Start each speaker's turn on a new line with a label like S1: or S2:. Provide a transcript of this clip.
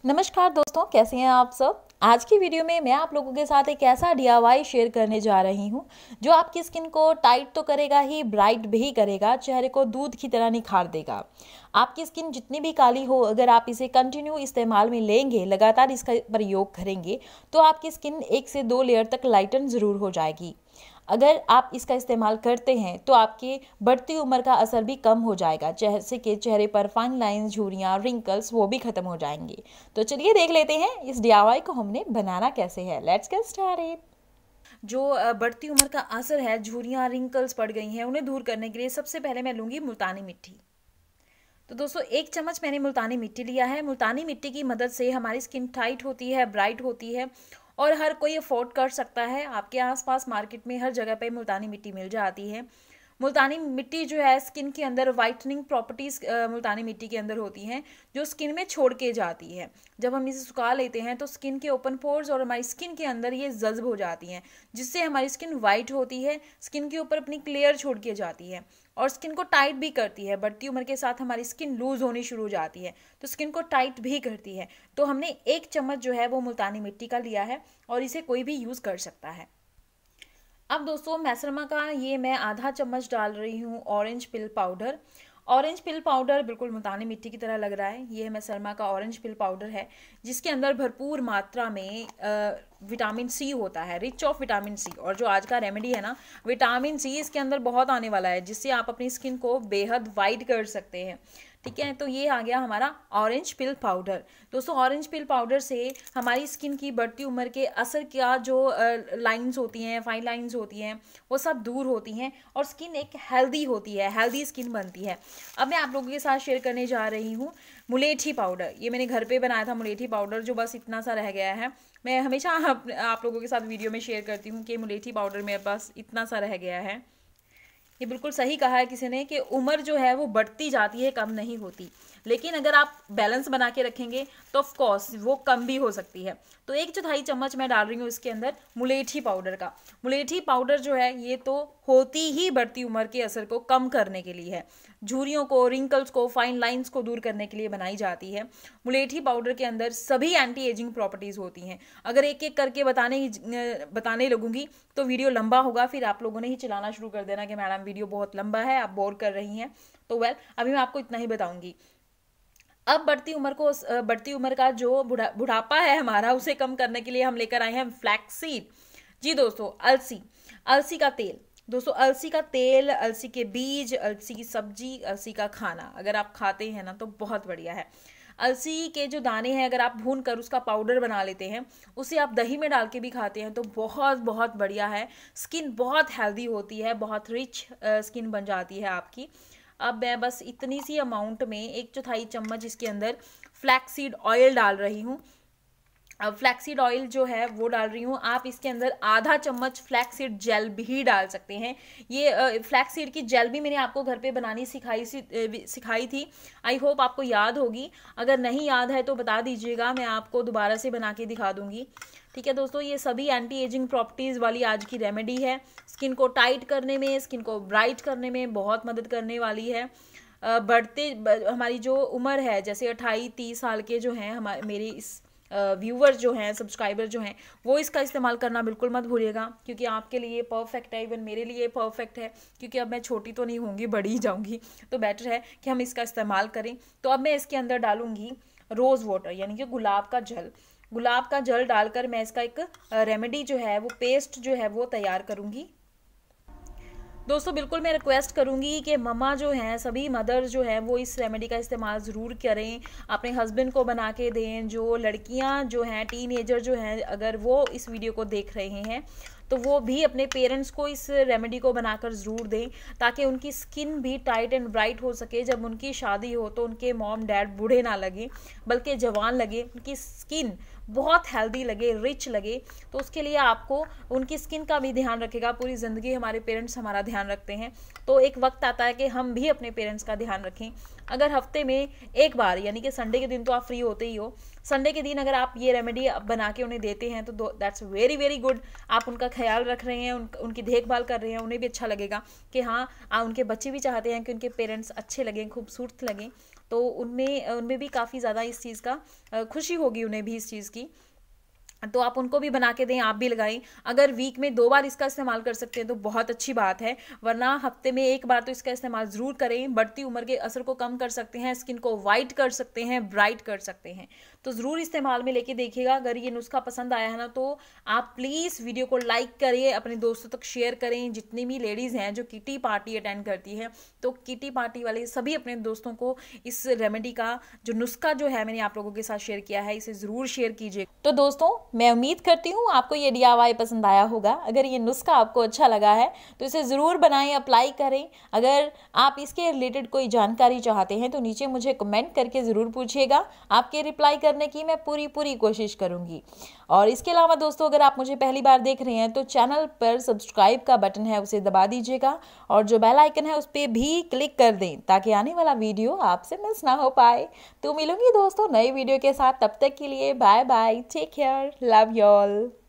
S1: नमस्कार दोस्तों, कैसे हैं आप सब। आज की वीडियो में मैं आप लोगों के साथ एक ऐसा डीआईवाई शेयर करने जा रही हूं जो आपकी स्किन को टाइट तो करेगा ही, ब्राइट भी करेगा, चेहरे को दूध की तरह निखार देगा। आपकी स्किन जितनी भी काली हो, अगर आप इसे कंटिन्यू इस्तेमाल में लेंगे, लगातार इसका प्रयोग करेंगे तो आपकी स्किन 1 से 2 लेयर तक लाइटन ज़रूर हो जाएगी। अगर आप इसका इस्तेमाल करते हैं तो आपके बढ़ती उम्र का असर भी कम हो जाएगा, जैसे कि चेहरे पर फाइन लाइंस, झुर्रियाँ, रिंकल्स वो भी खत्म हो जाएंगे। तो चलिए देख लेते हैं इस डीआईवाई को हमने बनाना कैसे है। Let's get started. जो बढ़ती उम्र का असर है, झुर्रियाँ, रिंकल्स पड़ गई हैं, उन्हें दूर करने के लिए सबसे पहले मैं लूँगी मुल्तानी मिट्टी। तो दोस्तों 1 चम्मच मैंने मुल्तानी मिट्टी लिया है। मुल्तानी मिट्टी की मदद से हमारी स्किन टाइट होती है, ब्राइट होती है और हर कोई अफोर्ड कर सकता है। आपके आसपास मार्केट में हर जगह पे मुल्तानी मिट्टी मिल जाती है। मुल्तानी मिट्टी जो है, स्किन के अंदर वाइटनिंग प्रॉपर्टीज़ मुल्तानी मिट्टी के अंदर होती हैं जो स्किन में छोड़ के जाती है। जब हम इसे सुखा लेते हैं तो स्किन के ओपन पोर्स और हमारी स्किन के अंदर ये जज्ब हो जाती हैं, जिससे हमारी स्किन वाइट होती है, स्किन के ऊपर अपनी क्लेयर छोड़ के जाती है और स्किन को टाइट भी करती है। बढ़ती उम्र के साथ हमारी स्किन लूज होनी शुरू हो जाती है तो स्किन को टाइट भी करती है। तो हमने 1 चम्मच जो है वो मुल्तानी मिट्टी का लिया है और इसे कोई भी यूज़ कर सकता है। अब दोस्तों मैसरमा का ये मैं आधा चम्मच डाल रही हूँ orange peel powder. Orange peel powder बिल्कुल मुल्तानी मिट्टी की तरह लग रहा है। ये मैसरमा का ऑरेंज पिल पाउडर है जिसके अंदर भरपूर मात्रा में विटामिन सी होता है, रिच ऑफ विटामिन सी। और जो आज का रेमेडी है ना, विटामिन सी इसके अंदर बहुत आने वाला है, जिससे आप अपनी स्किन को बेहद वाइट कर सकते हैं। ठीक है, तो ये आ गया हमारा ऑरेंज पिल पाउडर। दोस्तों ऑरेंज पिल पाउडर से हमारी स्किन की बढ़ती उम्र के असर का जो लाइंस होती हैं, फाइन लाइंस होती हैं, वो सब दूर होती हैं और स्किन एक हेल्दी होती है, हेल्दी स्किन बनती है। अब मैं आप लोगों के साथ शेयर करने जा रही हूँ मुलेठी पाउडर। ये मैंने घर पे बनाया था मुलेठी पाउडर, जो बस इतना सा रह गया है। मैं हमेशा आप लोगों के साथ वीडियो में शेयर करती हूँ कि मुलेठी पाउडर मेरे पास इतना सा रह गया है। ये बिल्कुल सही कहा है किसी ने कि उम्र जो है वो बढ़ती जाती है, कम नहीं होती। लेकिन अगर आप बैलेंस बना के रखेंगे तो ऑफ कोर्स वो कम भी हो सकती है। तो 1/4 चम्मच मैं डाल रही हूँ इसके अंदर मुलेठी पाउडर का। मुलेठी पाउडर जो है ये तो होती ही बढ़ती उम्र के असर को कम करने के लिए है, झुर्रियों को, रिंकल्स को, फाइन लाइंस को दूर करने के लिए बनाई जाती है। मुलेठी पाउडर के अंदर सभी एंटी एजिंग प्रॉपर्टीज़ होती हैं। अगर एक एक करके बताने लगूंगी तो वीडियो लंबा होगा, फिर आप लोगों ने ही चलाना शुरू कर देना कि मैडम वीडियो बहुत लंबा है, आप बोर कर रही हैं। तो अभी मैं आपको इतना ही बताऊंगी। अब बढ़ती उम्र का जो बुढ़ापा है हमारा, उसे कम करने के लिए हम लेकर आए हैं फ्लैक्स सीड। जी दोस्तों, अलसी का तेल। दोस्तों अलसी का तेल, अलसी के बीज, अलसी की सब्जी, अलसी का खाना अगर आप खाते हैं ना तो बहुत बढ़िया है। अलसी के जो दाने हैं अगर आप भून कर उसका पाउडर बना लेते हैं, उसे आप दही में डाल के भी खाते हैं तो बहुत बहुत बढ़िया है। स्किन बहुत हेल्दी होती है, बहुत रिच स्किन बन जाती है आपकी। अब मैं बस इतनी सी अमाउंट में 1/4 चम्मच इसके अंदर फ्लैक्सीड ऑयल डाल रही हूँ। अब फ्लैक्सीड ऑयल जो है वो डाल रही हूँ। आप इसके अंदर आधा चम्मच फ्लैक्सीड जेल भी डाल सकते हैं। ये फ्लैक्सीड की जेल भी मैंने आपको घर पे बनानी सिखाई थी। आई होप आपको याद होगी। अगर नहीं याद है तो बता दीजिएगा, मैं आपको दोबारा से बना के दिखा दूंगी। ठीक है दोस्तों, ये सभी एंटी एजिंग प्रॉपर्टीज़ वाली आज की रेमेडी है। स्किन को टाइट करने में, स्किन को ब्राइट करने में बहुत मदद करने वाली है। हमारी जो उम्र है, जैसे 28-30 साल के जो हैं हमारे मेरे इस व्यूवर्स जो हैं, सब्सक्राइबर जो हैं, वो इसका इस्तेमाल करना बिल्कुल मत भूलिएगा, क्योंकि आपके लिए परफेक्ट है, इवन मेरे लिए परफेक्ट है, क्योंकि अब मैं छोटी तो नहीं होंगी, बड़ी ही जाऊंगी, तो बेटर है कि हम इसका इस्तेमाल करें। तो अब मैं इसके अंदर डालूंगी रोज़ वाटर, यानी कि गुलाब का जल। गुलाब का जल डालकर मैं इसका एक रेमेडी जो है वो पेस्ट जो है वो तैयार करूँगी। दोस्तों बिल्कुल मैं रिक्वेस्ट करूंगी कि ममा जो हैं, सभी मदर जो हैं, वो इस रेमेडी का इस्तेमाल ज़रूर करें, अपने हस्बैंड को बना के दें। जो लड़कियां जो हैं, टीनेजर जो हैं, अगर वो इस वीडियो को देख रहे हैं तो वो भी अपने पेरेंट्स को इस रेमेडी को बनाकर ज़रूर दें, ताकि उनकी स्किन भी टाइट एंड ब्राइट हो सके। जब उनकी शादी हो तो उनके मॉम डैड बूढ़े ना लगे, बल्कि जवान लगे, उनकी स्किन बहुत हेल्दी लगे, रिच लगे। तो उसके लिए आपको उनकी स्किन का भी ध्यान रखेगा। पूरी ज़िंदगी हमारे पेरेंट्स हमारा ध्यान रखते हैं, तो एक वक्त आता है कि हम भी अपने पेरेंट्स का ध्यान रखें। अगर हफ्ते में एक बार, यानी कि संडे के दिन तो आप फ्री होते ही हो, संडे के दिन अगर आप ये रेमेडी बना के उन्हें देते हैं तो दैट्स वेरी वेरी गुड। आप उनका ख्याल रख रहे हैं, उनकी देखभाल कर रहे हैं, उन्हें भी अच्छा लगेगा कि हाँ उनके बच्चे भी चाहते हैं कि उनके पेरेंट्स अच्छे लगें, खूबसूरत लगें। तो उनमें उनमें भी काफ़ी ज़्यादा इस चीज़ का खुशी होगी उन्हें भी इस चीज़ की। तो आप उनको भी बना के दें, आप भी लगाएं। अगर वीक में 2 बार इसका इस्तेमाल कर सकते हैं तो बहुत अच्छी बात है, वरना हफ्ते में 1 बार तो इसका इस्तेमाल ज़रूर करें। बढ़ती उम्र के असर को कम कर सकते हैं, स्किन को वाइट कर सकते हैं, ब्राइट कर सकते हैं। तो ज़रूर इस्तेमाल में लेके देखिएगा। अगर ये नुस्खा पसंद आया है ना तो आप प्लीज़ वीडियो को लाइक करिए, अपने दोस्तों तक शेयर करें। जितनी भी लेडीज़ हैं जो किटी पार्टी अटेंड करती हैं, तो किटी पार्टी वाले सभी अपने दोस्तों को इस रेमेडी का जो नुस्खा जो है मैंने आप लोगों के साथ शेयर किया है, इसे ज़रूर शेयर कीजिए। तो दोस्तों मैं उम्मीद करती हूँ आपको ये DIY पसंद आया होगा। अगर ये नुस्खा आपको अच्छा लगा है तो इसे ज़रूर बनाएं, अप्लाई करें। अगर आप इसके रिलेटेड कोई जानकारी चाहते हैं तो नीचे मुझे कमेंट करके ज़रूर पूछिएगा। आपके रिप्लाई करने की मैं पूरी कोशिश करूँगी। और इसके अलावा दोस्तों, अगर आप मुझे पहली बार देख रहे हैं तो चैनल पर सब्सक्राइब का बटन है, उसे दबा दीजिएगा और जो बेल आइकन है उस पर भी क्लिक कर दें ताकि आने वाला वीडियो आपसे मिस ना हो पाए। तो मिलूंगी दोस्तों नई वीडियो के साथ, तब तक के लिए bye bye, take care, love you all.